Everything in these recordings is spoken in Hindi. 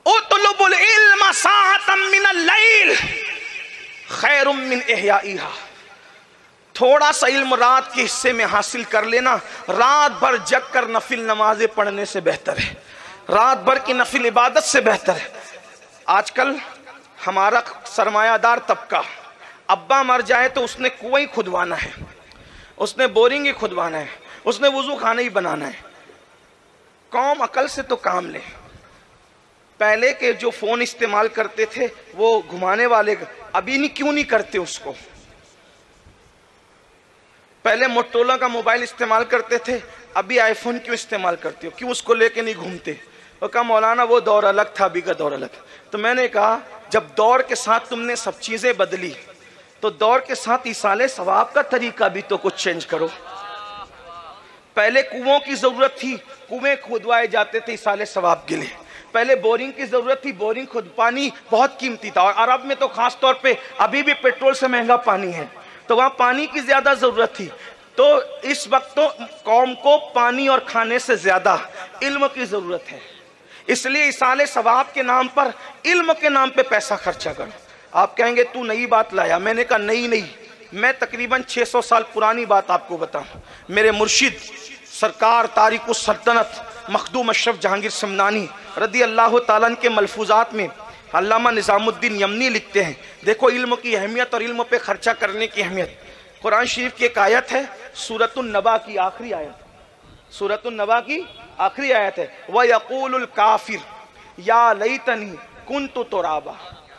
उतलुबुल इल्म साअतम मिनल लैल खैरुम मिन इहयाइहा। थोड़ा सा इल्म रात के हिस्से में हासिल कर लेना रात भर जग कर नफिल नमाजें पढ़ने से बेहतर है, रात भर की नफिल इबादत से बेहतर है। आजकल हमारा सरमायादार तबका, अब्बा मर जाए तो उसने कुआं ही खुदवाना है, उसने बोरिंग ही खुदवाना है, उसने वुजू खाना ही बनाना है। कौम अकल से तो काम ले। पहले के जो फोन इस्तेमाल करते थे वो घुमाने वाले, अभी नहीं क्यों नहीं करते उसको? पहले मोटोरोला का मोबाइल इस्तेमाल करते थे, अभी आईफोन क्यों इस्तेमाल करते हो? क्यों उसको लेके नहीं घूमते? वो कहा मौलाना वो दौर अलग था, अभी का दौर अलग। तो मैंने कहा जब दौर के साथ तुमने सब चीजें बदली तो दौर के साथ इसाले सवाब का तरीका भी तो कुछ चेंज करो। पहले कुओं की जरूरत थी, कुएं खुदवाए जाते थे इसाले सवाब के लिए। पहले बोरिंग की जरूरत थी, बोरिंग खुद, पानी बहुत कीमती था। और अरब में तो खास तौर पे अभी भी पेट्रोल से महंगा पानी है, तो वहां पानी की ज्यादा जरूरत थी। तो इस वक्त तो कौम को पानी और खाने से ज्यादा इल्म की जरूरत है, इसलिए इसाले सवाब के नाम पर, इल्म के नाम पे पैसा खर्चा करो। आप कहेंगे तू नई बात लाया। मैंने कहा नहीं, मैं तकरीबन 600 साल पुरानी बात आपको बताऊं। मेरे मुर्शिद सरकार तारिकुस सल्तनत मखदूम अशरफ जहांगीर समनानी रदी अल्लाह ताला के मलफूजात में अल्लामा निज़ामुद्दीन यमनी लिखते हैं, देखो इल्म की अहमियत और इल्म पे खर्चा करने की अहमियत। कुरान शरीफ की एक आयत है, सूरतुन नबा की आखिरी आयत, सूरतुन नबा की आखिरी आयत है, व यक़ूलुल काफिर या लैतनी कुन्तु तुराबा।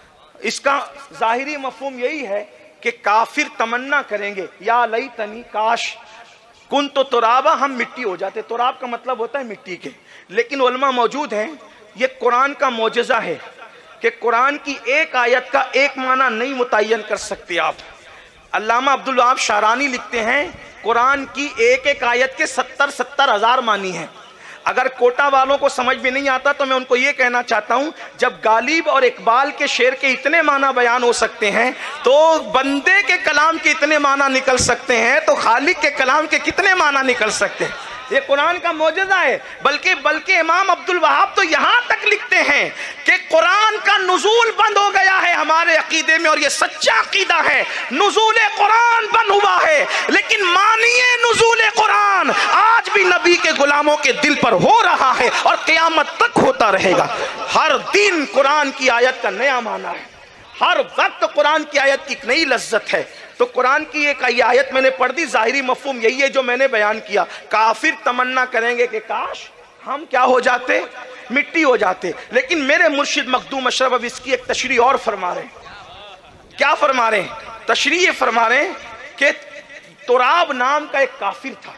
इसका जाहिरी मफहूम यही है कि काफिर तमन्ना करेंगे, या लैतनी काश, कुन्तु तुराबा, हम मिट्टी हो जाते। तुराब का मतलब होता है मिट्टी के। लेकिन उलमा मौजूद हैं, ये कुरान का मोजज़ा है कि कुरान की एक आयत का एक माना नहीं मुतय्यन कर सकते आप। अल्लामा अब्दुल वहाब शारानी लिखते हैं कुरान की एक एक आयत के 70 हज़ार मानी हैं। अगर कोटा वालों को समझ में नहीं आता तो मैं उनको ये कहना चाहता हूं, जब गालिब और इकबाल के शेर के इतने माना बयान हो सकते हैं तो बंदे के कलाम के इतने माना निकल सकते हैं, तो खालिक के कलाम के कितने माना निकल सकते हैं? ये कुरान का मौजज़ा है। बल्कि इमाम अब्दुल वहाब तो यहाँ तक लिखते हैं कि कुरान का नुज़ूल बंद हो गया है हमारे अकीदे में, और ये सच्चा अकीदा है। नुज़ूल कुरान बंद हुआ है, लेकिन मानिए नुज़ूल कुरान आज भी नबी के गुलामों के दिल पर हो रहा है और क़यामत तक होता रहेगा। हर दिन कुरान की आयत का नया माना है, हर वक्त कुरान की आयत की एक नई लज्जत है। तो कुरान की एक आयत मैंने पढ़ दी, जाहिरी मफहूम यही है जो मैंने बयान किया। काफिर तमन्ना करेंगे कि काश हम क्या हो जाते, मिट्टी हो जाते। लेकिन मेरे मुर्शिद मखदूम अशरफ अब इसकी एक तशरीह और फरमा रहे हैं। क्या फरमा रहे हैं? तशरीह फरमा रहे हैं कि तुराब नाम का एक काफिर था,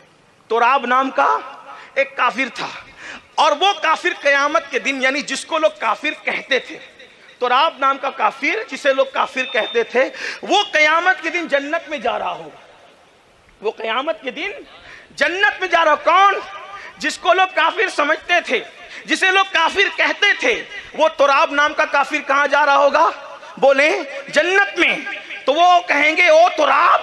तुराब नाम का एक काफिर था, और वो काफिर क़यामत के दिन, यानी जिसको लोग काफिर कहते थे, तुराब नाम का काफिर जिसे लोग काफिर कहते थे, वो क़यामत के दिन जन्नत में जा रहा होगा। वो क़यामत के दिन जन्नत में जा रहा। कौन? जिसको लोग काफिर समझते थे, जिसे लोग काफिर कहते थे, वो तुराब नाम का काफिर कहाँ जा रहा होगा? बोले जन्नत में। तो वो कहेंगे ओ तुराब,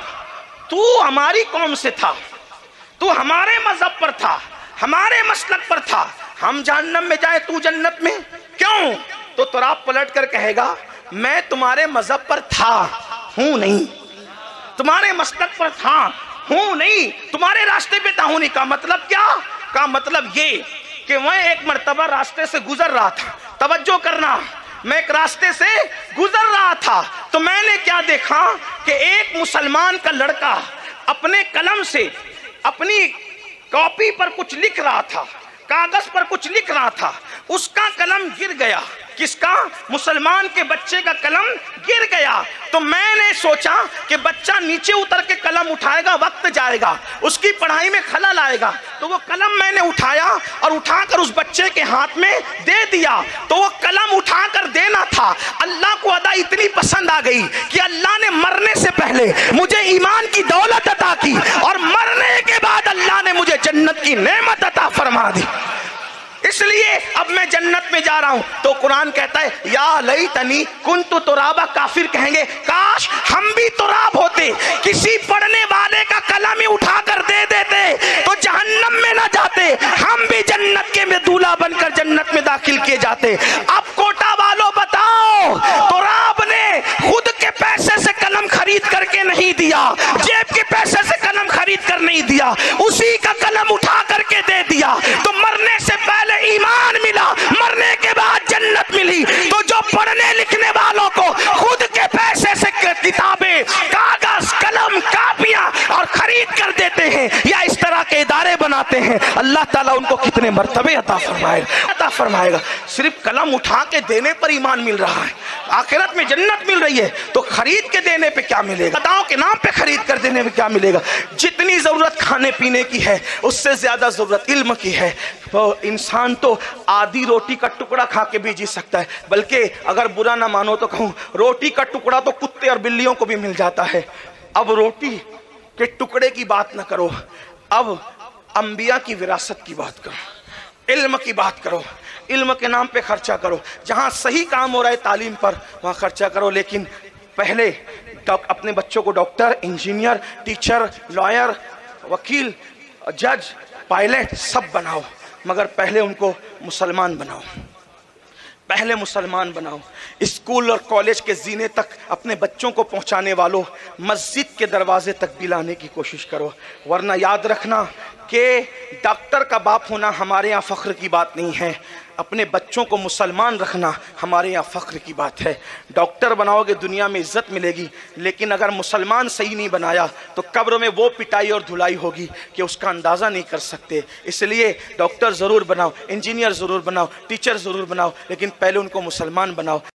तू हमारी कौम से था, तू हमारे मजहब पर था, हमारे मसलक पर था, हम जहन्नम में जाए तू जन्नत में क्यों? तो तुराब पलट कर कहेगा मैं तुम्हारे मजहब पर था हूं नहीं, तुम्हारे मसलक पर था हूं नहीं, तुम्हारे रास्ते पे था हूं नहीं। का मतलब क्या? का मतलब ये कि मैं एक मर्तबा रास्ते से गुजर रहा था, तवज्जो करना, मैं एक रास्ते से गुजर रहा था तो मैंने क्या देखा कि एक मुसलमान का लड़का अपने कलम से अपनी कॉपी पर कुछ लिख रहा था, कागज पर कुछ लिख रहा था, उसका कलम गिर गया। किसका? मुसलमान के बच्चे का कलम गिर गया। तो मैंने सोचा कि बच्चा नीचे उतर के कलम उठाएगा, वक्त जाएगा, उसकी पढ़ाई में खलल आएगा। तो वो कलम मैंने उठाया और उठाकर उस बच्चे के हाथ में दे दिया। तो वो कलम उठाकर देना था, अल्लाह को अदा इतनी पसंद आ गई कि अल्लाह ने मरने से पहले मुझे ईमान की दौलत अता की और मरने के बाद अल्लाह ने मुझे जन्नत की नेमत अता फरमा दी। इसलिए अब मैं जन्नत में जा रहा हूं। तो कुरान कहता है या लैतनी कुन्तु तुराबा, काफिर कहेंगे काश हम भी तुराब होते, किसी पढ़ने वाले का कलम ही उठाकर दे देते तो जहन्नम में ना जाते, हम भी जन्नत के में दूल्हा बनकर जन्नत में दाखिल किए जाते। अब कोटा वालों बताओ, तो राब ने खुद के पैसे से कलम खरीद करके नहीं दिया, जेब के पैसे से कलम खरीद कर नहीं दिया, उसी का कलम उठा करके दे दिया। तो मरने से पहले ईमान मिला, मरने के बाद जन्नत मिली। तो जो पढ़ने लिखने वालों को खुद के पैसे से किताबें, कागज, कलम, कापियां और खरीद कर देते हैं या इस तरह के इदारे बनाते हैं, अल्लाह ताला उनको कितने मर्तबे अता फरमाएगा। सिर्फ कलम उठा के देने पर ईमान मिल रहा है, आखिरत में जन्नत मिल रही है, तो खरीद के देने पे क्या मिलेगा? अदाओं के नाम पे खरीद कर देने पे क्या मिलेगा? जितनी जरूरत खाने पीने की है उससे ज्यादा जरूरत इल्म की है। तो इंसान तो आधी रोटी का टुकड़ा खा के भी जी सकता है, बल्कि अगर बुरा ना मानो तो कहूँ, रोटी का टुकड़ा तो कुत्ते और बिल्लियों को भी मिल जाता है। अब रोटी के टुकड़े की बात ना करो, अब अंबिया की विरासत की बात करो, इल्म की बात करो, इल्म के नाम पे खर्चा करो। जहां सही काम हो रहा है तालीम पर, वहां खर्चा करो। लेकिन पहले अपने बच्चों को डॉक्टर, इंजीनियर, टीचर, लॉयर, वकील, जज, पायलट सब बनाओ, मगर पहले उनको मुसलमान बनाओ, पहले मुसलमान बनाओ। स्कूल और कॉलेज के जीने तक अपने बच्चों को पहुंचाने वालों, मस्जिद के दरवाजे तक भी लाने की कोशिश करो। वरना याद रखना कि डॉक्टर का बाप होना हमारे यहाँ फ़ख्र की बात नहीं है, अपने बच्चों को मुसलमान रखना हमारे यहाँ फ़ख्र की बात है। डॉक्टर बनाओगे दुनिया में इज्जत मिलेगी, लेकिन अगर मुसलमान सही नहीं बनाया तो कब्र में वो पिटाई और धुलाई होगी कि उसका अंदाज़ा नहीं कर सकते। इसलिए डॉक्टर ज़रूर बनाओ, इंजीनियर ज़रूर बनाओ, टीचर ज़रूर बनाओ, लेकिन पहले उनको मुसलमान बनाओ।